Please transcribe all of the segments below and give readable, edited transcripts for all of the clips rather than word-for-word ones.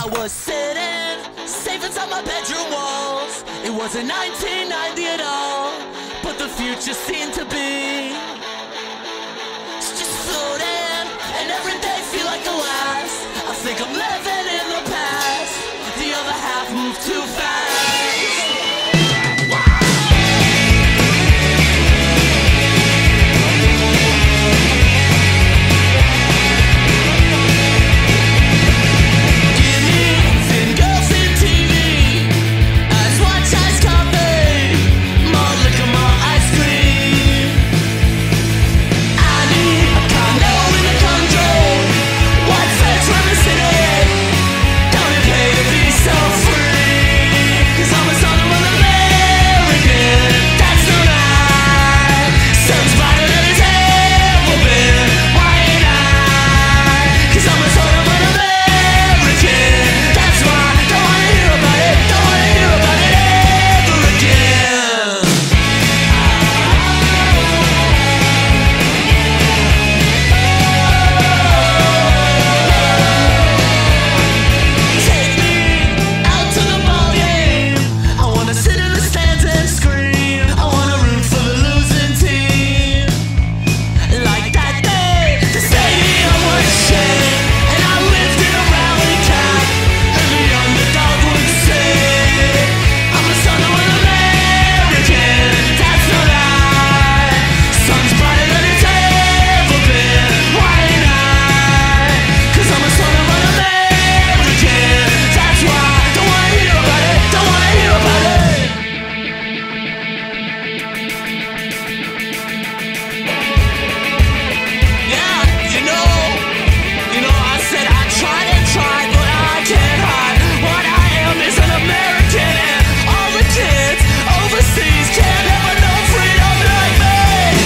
I was sitting safe inside my bedroom walls. It wasn't 1990 at all, but the future seemed to be just floating, and every day feel like the last. I think I'm living in the past. The other half moved too fast.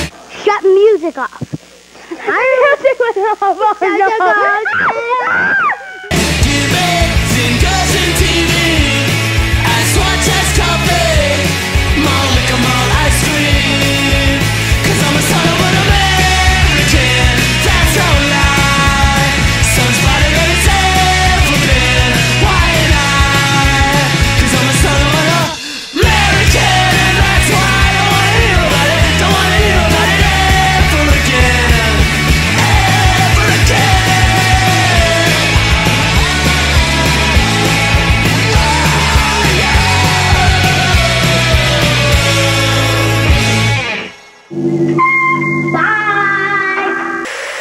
Music off. I'm music off.